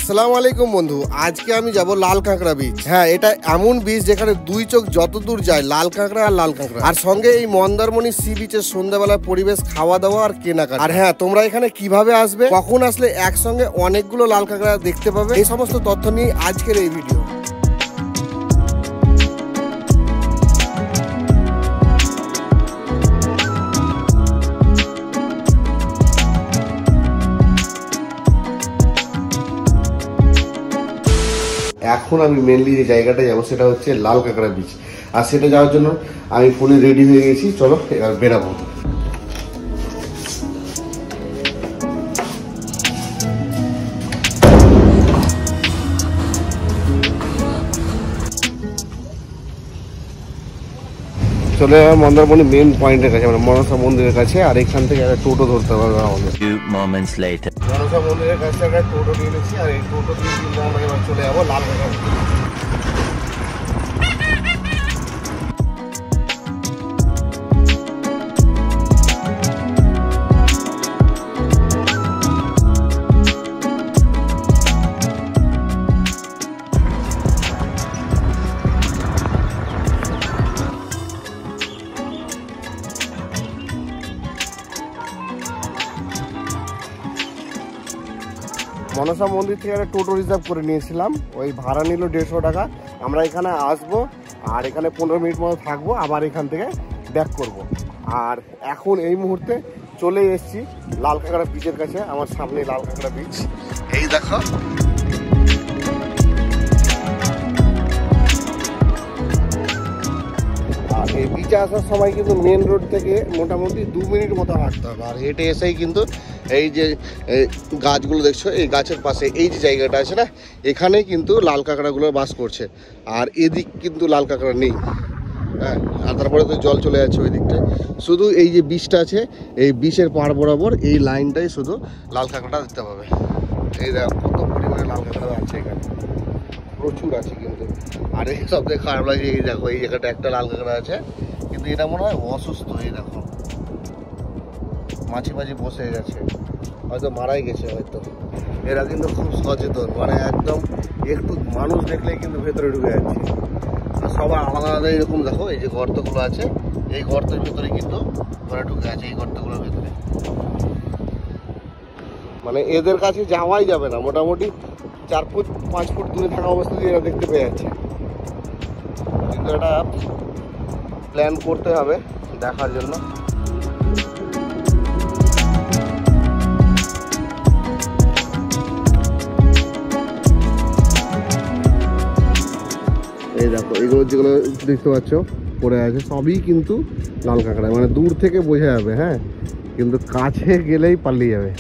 আসসালামু আলাইকুম বন্ধু, আজকে আমি যাব লাল কাঁকড়া বীচ। হ্যাঁ, এটা এমন বীচ যেখানে দুই চোখ যত দূর যায় লাল কাঁকড়া আর লাল কাঁকড়া, আর সঙ্গে এই মন্দারমণি সি বিচের সন্ধ্যাবেলার পরিবেশ, খাওয়া দাওয়া আর কেনাকাটা। আর হ্যাঁ, তোমরা এখানে কিভাবে আসবে, কখন আসলে একসঙ্গে অনেকগুলো লাল কাঁকড়া দেখতে পাবে, এই সমস্ত তথ্য নিয়ে আজকের এই ভিডিও। এখন আমি মেনলি যে জায়গাটা যাবো সেটা হচ্ছে লাল কাঁকড়া বিচ, আর সেটা যাওয়ার জন্য আমি ফুলে রেডি হয়ে গেছি। চলো এবার বেরাবো। চলে যাবো মন্দারমণি মেন পয়েন্টের কাছে, মানে মনসা মন্দিরের কাছে, আর এখান থেকে একটা টোটো ধরতে হবে আমাদের। মনসা মন্দিরের কাছে একটা টোটো নিয়ে নিচ্ছি, আর এই টোটো দিয়ে আমরা এবার চলে যাবো লাল কাঁকড়া। মনসা মন্দির থেকে একটা টোটো রিজার্ভ করে নিয়েছিলাম, ওই ভাড়া নিল 150 টাকা। আমরা এখানে আসবো আর এখানে 15 মিনিট মতো থাকবো, আবার এখান থেকে ব্যাক করব। আর এখন এই মুহূর্তে চলে এসেছি লাল কাঁকড়া বিচের কাছে। আমার সামনে লাল কাঁকড়া বিচ, এই দেখো। আর এই বিচে আসার সময় কিন্তু মেন রোড থেকে মোটামুটি 2 মিনিট মতো হাঁটতে হবে, আর হেঁটে এসেই কিন্তু এই যে গাছগুলো দেখছো, এই গাছের পাশে এই যে জায়গাটা আছে না, এখানেই কিন্তু লাল কাঁকড়াগুলো বাস করছে। আর এদিক কিন্তু লাল কাঁকড়া নেই, হ্যাঁ। আর তারপরে তো জল চলে যাচ্ছে ওই দিকটায়, শুধু এই যে বিচটা আছে, এই বিচের পাড় বরাবর এই লাইনটাই শুধু লাল কাঁকড়া দেখতে পাবে। এই দেখো কত পরিমাণে লাল কাঁকড়া আছে এখানে, প্রচুর আছে কিন্তু। আর এই সব থেকে খারাপ লাগে, এই দেখো এই জায়গাটা একটা লাল কাঁকড়া আছে, কিন্তু এটা মনে হয় অসুস্থ। এই দেখো মাছি বসে গেছে, হয়তো মারাই গেছে হয়তো। এরা কিন্তু খুব সচেতন, মানে একদম একটু মানুষ দেখলেই কিন্তু ভেতরে ঢুকে যাচ্ছে। আর সবার আলাদা আলাদা এরকম দেখো, এই যে গর্তগুলো আছে, এই গর্তের ভেতরে কিন্তু ওরা ঢুকে আছে, এই গর্তগুলোর ভেতরে। মানে এদের কাছে যাওয়াই যাবে না, মোটামুটি 4 ফুট 5 ফুট দূরে থাকা অবস্থায় এরা দেখতে পেয়ে যাচ্ছে। কিন্তু এটা প্ল্যান করতে হবে দেখার জন্য। এই দেখো এগুলো যেগুলো দেখতে পাচ্ছ পড়ে আছে, সবই কিন্তু লাল কাঁকড়া, মানে দূর থেকে বোঝা যাবে, হ্যাঁ, কিন্তু কাছে গেলেই পালিয়ে যাবে।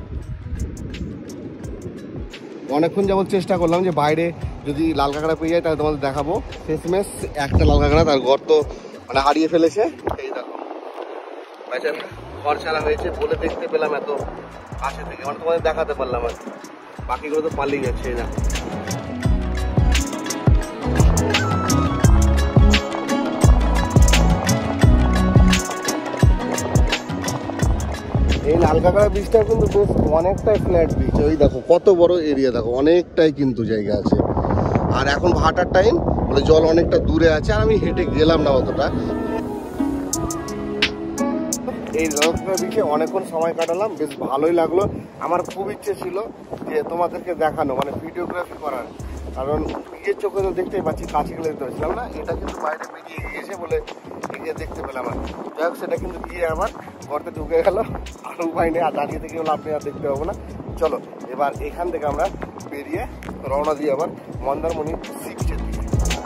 অনেকক্ষণ যাবত চেষ্টা করলাম যে বাইরে যদি লাল কাঁকড়া পেয়ে যায় তাহলে তোমাদের দেখাবো। শেষমেশ একটা লাল কাঁকড়া তার গর্ত মানে হারিয়ে ফেলেছে। এই দেখো বেচারা ঘর ছাড়া হয়েছে বলে দেখতে পেলাম এত কাছে থেকে, মানে তোমাদের দেখাতে পারলাম আর বাকিগুলো তো পালিয়ে যাচ্ছে। এই দেখো এই লাল কাঁকড়া বিচটা কিন্তু বেশ অনেকটাই ফ্ল্যাট বিচ। ওই দেখো কত বড় এরিয়া, দেখো অনেকটাই কিন্তু জায়গা আছে। আর এখন ভাটার টাইম, মানে জল অনেকটা দূরে আছে, আর আমি হেঁটে গেলাম না অতটা। এই লাল কাঁকড়া বিচে অনেকক্ষণ সময় কাটালাম, বেশ ভালোই লাগলো। আমার খুব ইচ্ছে ছিল যে তোমাদেরকে দেখানো, মানে ভিডিওগ্রাফি করার, কারণ নিজের চোখে তো দেখতেই পাচ্ছি, কাছে গেলে দেখতে পাচ্ছিলাম না। এটা কিন্তু বাইরে বেরিয়ে গিয়েছে বলে এগিয়ে দেখতে পেলাম। আর যাই হোক, সেটা কিন্তু গিয়ে আবার গর্তে ঢুকে গেল, আর উপায় নেই, আর দাঁড়িয়ে থেকেও লাভ নেই, আর দেখতে পাবো না। চলো এবার এখান থেকে আমরা বেরিয়ে রওনা দিই আবার মন্দারমণি সি বিচের দিকে।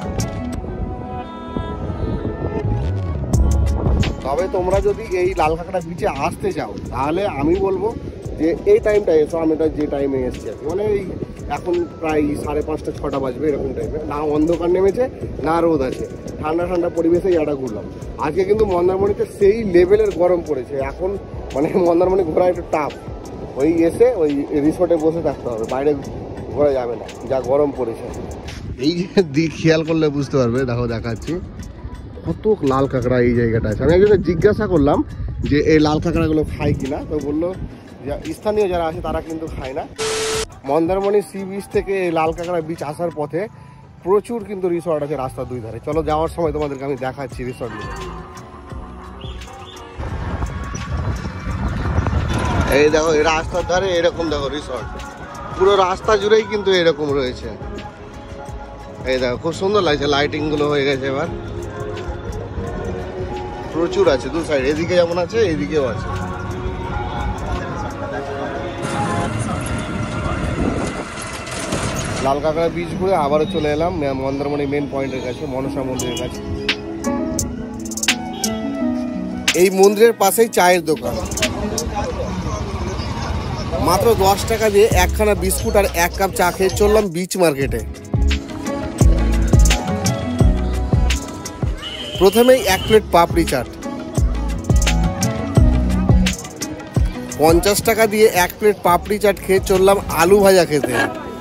তবে তোমরা যদি এই লাল কাঁকড়া বিচে আসতে চাও তাহলে আমি বলবো যে এই টাইমটা এসো। আমি এটা যে টাইমে এসছি আর কি, মানে এই এখন প্রায় 5:30 6টা বাজবে এরকম টাইমে, না অন্ধকার নেমেছে না রোদ আছে, ঠান্ডা ঠান্ডা পরিবেশে এটা ঘুরলাম। আজকে কিন্তু মন্দারমণিতে সেই লেভেলের গরম পড়েছে, এখন মানে মন্দারমণি ঘোরা একটু টাফ। ওই এসে ওই রিসোর্টে বসে থাকতে হবে, বাইরে ঘোরা যাবে না, যা গরম পড়েছে। এই যে দিক খেয়াল করলে বুঝতে পারবে, দেখো দেখাচ্ছি কত লাল কাঁকড়া এই জায়গাটা আছে। আমি একজনকে জিজ্ঞাসা করলাম যে এই লাল কাঁকড়াগুলো খায় কিনা, তো বললো যে স্থানীয় যারা আছে তারা কিন্তু খায় না। মন্দারমণি সি বিচ থেকে লাল কাঁকড়া বিচ আসার পথে প্রচুর কিন্তু রিসর্ট আছে রাস্তার দুই ধারে। চলো যাওয়ার সময় তোমাদেরকে আমি দেখাচ্ছি রিসর্টগুলো। এই দেখো এই রাস্তার ধারে এরকম দেখো রিসর্ট, পুরো রাস্তা জুড়েই কিন্তু এরকম রয়েছে। এই দেখো খুব সুন্দর লাগছে, লাইটিং গুলো হয়ে গেছে এবার, প্রচুর আছে দু সাইড, এদিকে যেমন আছে এদিকেও আছে। লাল কাঁকড়া বিচ ঘুরে আবারও চলে এলাম মন্দারমণি মেন পয়েন্টের কাছে, মনসা মন্দিরের কাছে। এই মন্দিরের পাশেই চায়ের দোকান, মাত্র 10 টাকা দিয়ে একখানা বিস্কুট আর 1 কাপ চা খেয়ে চললাম বিচ মার্কেটে। প্রথমেই 1 প্লেট পাপড়ি চাট, 50 টাকা দিয়ে 1 প্লেট পাপড়ি চাট খেয়ে চললাম আলু ভাজা খেতে।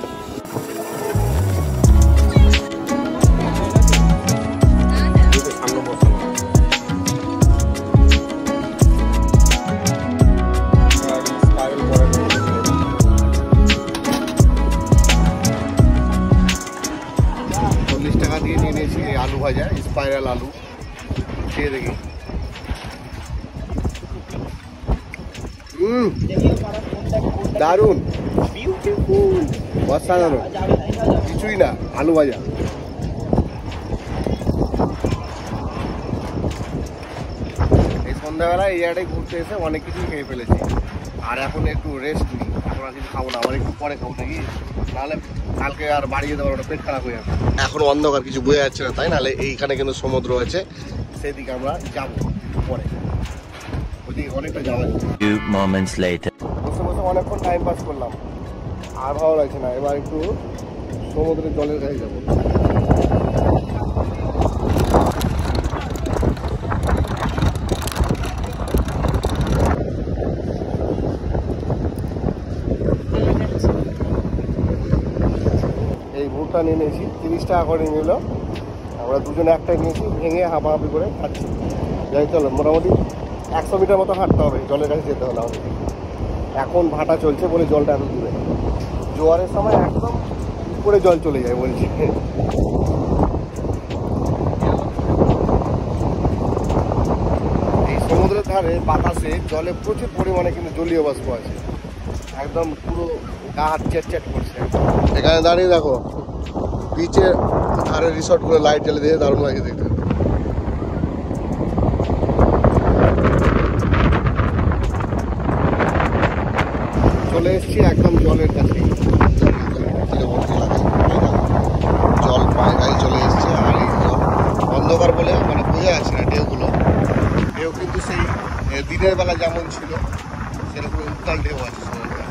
আলু ভাজা স্পাইরাল আলু খেয়ে দেখি। দারুন, অসাধারণ, কিছুই না, আলু ভাজা। এই সন্ধ্যাবেলায় এই জায়গাটায় ঘুরতে এসে অনেক কিছুই খেয়ে ফেলেছি, আর এখন একটু রেস্ট নিই। এখন আর কিছু খাবো না, আবার একটু পরে খাবো নাকি, নাহলে কালকে আর বাড়ি যেতে পারবো না, পেট খারাপ হয়ে যাবে। এখন অন্ধকার, কিছু বোঝা যাচ্ছে না, তাই নাহলে এইখানে কিন্তু সমুদ্র আছে, সেদিকে আমরা যাবো পরে, ওইদিকে অনেকটা যাওয়া যায়। বসে বসে অনেকক্ষণ টাইম পাস করলাম, আর ভালো লাগছে না, এবার একটু সমুদ্রের জলের কাছে যাবো। ভুট্টা নিয়ে নিয়েছি, 30 টাকা করে নিল, আমরা দুজনে একটাই নিয়েছি, ভেঙে হাঁপাহাঁপি করে খাচ্ছি। যাই চলো, মোটামুটি 100 মিটার মতো হাঁটতে হবে, জলের কাছে যেতে হলে আমাদের। এখন ভাটা চলছে বলে জলটা এত দূরে, জোয়ারের সময় একদম উপরে জল চলে যায় বলছি। এই সমুদ্রের ধারে বাতাসে জলে প্রচুর পরিমাণে কিন্তু জলীয় বাষ্প আছে, একদম পুরো গা হাত চেট করছে। এখানে দাঁড়িয়ে দেখো বিচের ধারে রিসর্ট করে লাইট জ্বালিয়ে দিয়ে দারুণ লাগে দেখতে। চলে এসছি একদম জলের কাছে, জল পায়ে গায়ে চলে এসছে। আর এই জল অন্ধকার বলে মানে বোঝা যাচ্ছে না, ঢেউগুলো ঢেউ কিন্তু সেই দিনের বেলা যেমন ছিল সেরকম উত্তাল ঢেউ আছে।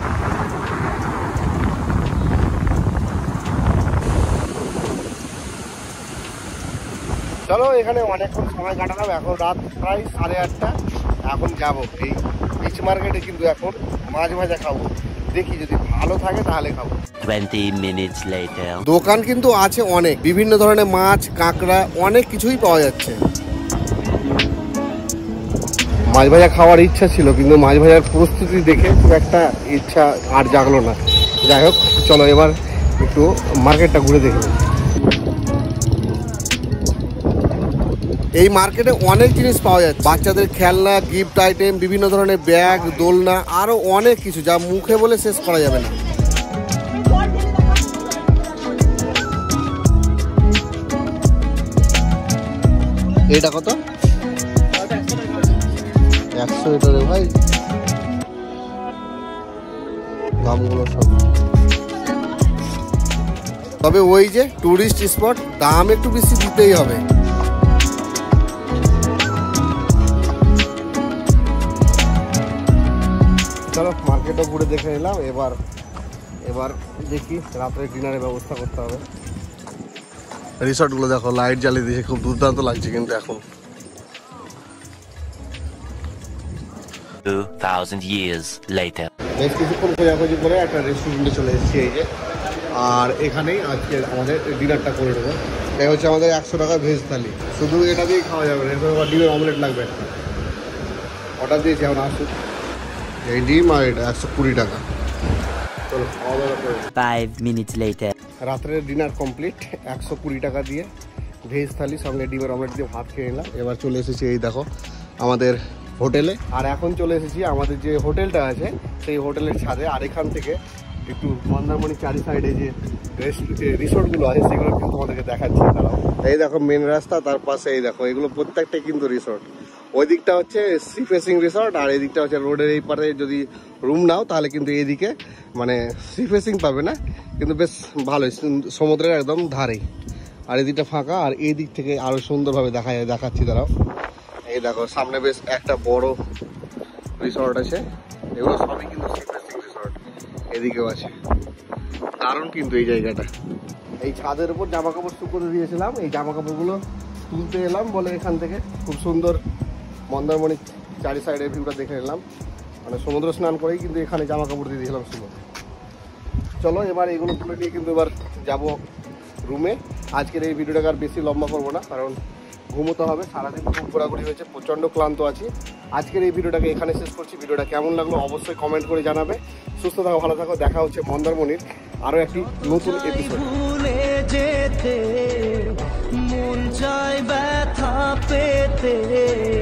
চলো, এখানে অনেকক্ষণ সময় কাটালাম, এখন রাত প্রায় 8:30। এখন যাবো এই বিচ মার্কেটে, কিন্তু এখন মাছ ভাজা খাবো, দেখি যদি ভালো থাকে তাহলে খাবো। 20 minutes later দোকান কিন্তু আছে অনেক, বিভিন্ন ধরনের মাছ, কাঁকড়া, অনেক কিছুই পাওয়া যাচ্ছে। মাছ ভাজা খাওয়ার ইচ্ছা ছিল, কিন্তু মাছ ভাজার প্রস্তুতি দেখে খুব একটা ইচ্ছা আর জাগলো না। যাই হোক, চলো এবার একটু মার্কেটটা ঘুরে দেখি। এই মার্কেটে অনেক জিনিস পাওয়া যাচ্ছে, বাচ্চাদের খেলনা, গিফট আইটেম, বিভিন্ন ধরনের ব্যাগ, দোলনা, আরো অনেক কিছু যা মুখে বলে শেষ করা যাবে না। এটা কত? 100 এটা রে ভাই, দামগুলো সব। তবে ওই যে টুরিস্ট স্পট, দাম একটু বেশি দিতেই হবে। চলো মার্কেটও ঘুরে দেখে নিলাম, এবার দেখি রাত্রে ডিনারের ব্যবস্থা করতে হবে। রিসর্টগুলো দেখো লাইট জ্বালিয়ে দিয়েছে, খুব দুর্দান্ত লাগছে কিন্তু এখন। 2000 years later বেশ কিছুক্ষণ খোঁজাখুঁজি করে একটা রেস্টুরেন্টে চলে এসেছি এই যে, আর এখানেই আজকে আমাদের ডিনারটা করে নেবো। এই হচ্ছে আমাদের 100 টাকা ভেজ থালি, শুধু এটা দিয়েই খাওয়া যাবে না, এরপর ডিমের অমলেট লাগবে একটা। অর্ডার দিয়েছি, এখন আসুক। এই ডিম আর এটা 120 টাকা। চলো খাওয়া দাওয়া করে 5 minutes later. রাত্রের ডিনার কমপ্লিট 120 টাকা দিয়ে ভেজ থালি সঙ্গে ডিমের অমলেট দিয়ে ভাত খেয়ে নিলাম। এবার চলে এসেছি এই দেখো আমাদের হোটেলে। আর এখন চলে এসেছি আমাদের যে হোটেলটা আছে সেই হোটেলের ছাদে। আর এখান থেকে একটু মন্দারমণি চারি সাইডে যে রিসোর্টগুলো আছে সেগুলো কিন্তু তোমাদেরকে দেখাচ্ছি। তারাও এই দেখো মেন রাস্তা, তার পাশে এই দেখো এগুলো প্রত্যেকটাই কিন্তু রিসোর্ট। ওই দিকটা হচ্ছে সি ফেসিং রিসোর্ট আর এই দিকটা হচ্ছে রোডের এই পারে যদি রুম নাও তাহলে কিন্তু এইদিকে মানে সি ফেসিং পাবে না, কিন্তু বেশ ভালোই সমুদ্রের একদম ধারেই। আর এই দিকটা ফাঁকা আর এই দিক থেকে আরো সুন্দরভাবে দেখা যায়, দেখাচ্ছি দাঁড়াও। এই দেখো সামনে বেশ একটা বড় রিসর্ট আছে, এগুলো সবই কিন্তু সি ফেসিং রিসর্ট। এদিকেও আছে, দারুণ কিন্তু এই জায়গাটা। এই ছাদের উপর জামা কাপড় শুকোতে দিয়েছিলাম, এই জামা কাপড়গুলো তুলতে এলাম বলে এখান থেকে খুব সুন্দর মন্দারমণি চারি সাইডের ভিউটা দেখে নিলাম। মানে সমুদ্র স্নান করেই কিন্তু এখানে জামা কাপড় দিয়ে দিয়েছিলাম শুকোতে। চলো এবার এগুলো তুলে নিয়ে কিন্তু এবার যাবো রুমে। আজকের এই ভিডিওটাকে আর বেশি লম্বা করবো না, কারণ ঘুমোতে হবে। সারাদিন খুব ঘোরাঘুরি হয়েছে, প্রচণ্ড ক্লান্ত আছি। আজকের এই ভিডিওটাকে এখানে শেষ করছি। ভিডিওটা কেমন লাগলো অবশ্যই কমেন্ট করে জানাবে। সুস্থ থাকো, ভালো থাকো, দেখা হচ্ছে মন্দারমণির আরও একটি নতুন এপিসোড। ভুলে যেতে মন চায় ব্যথা পেতে